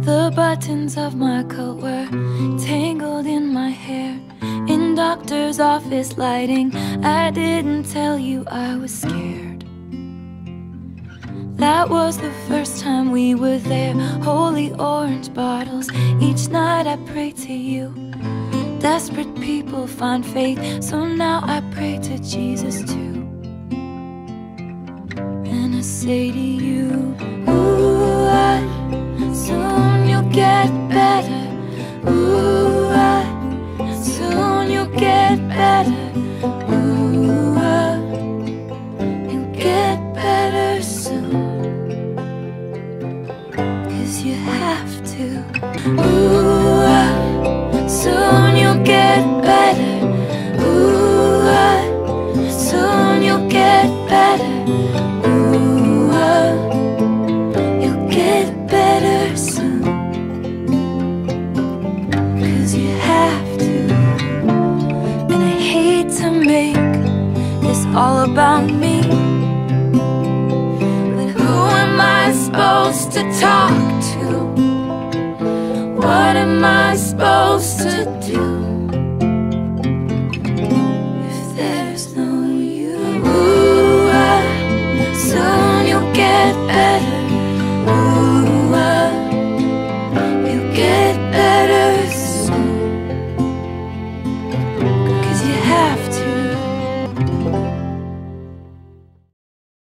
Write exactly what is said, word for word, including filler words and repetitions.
The buttons of my coat were tangled in my hair. In doctor's office lighting, I didn't tell you I was scared. That was the first time we were there. Holy orange bottles, each night I pray to you. Desperate people find faith, so now I pray to Jesus too. And I say to you, ooh, I, soon you'll get better. Ooh, I, soon you'll get better. Ooh, I, you'll get better soon, 'cause you have to. Ooh, I, soon you'll get better. Ooh, I, soon you'll get better. Ooh, I, you'll get better soon, 'cause you have to. And I hate to make this all about me, but who am I supposed to talk to? What am I supposed to do?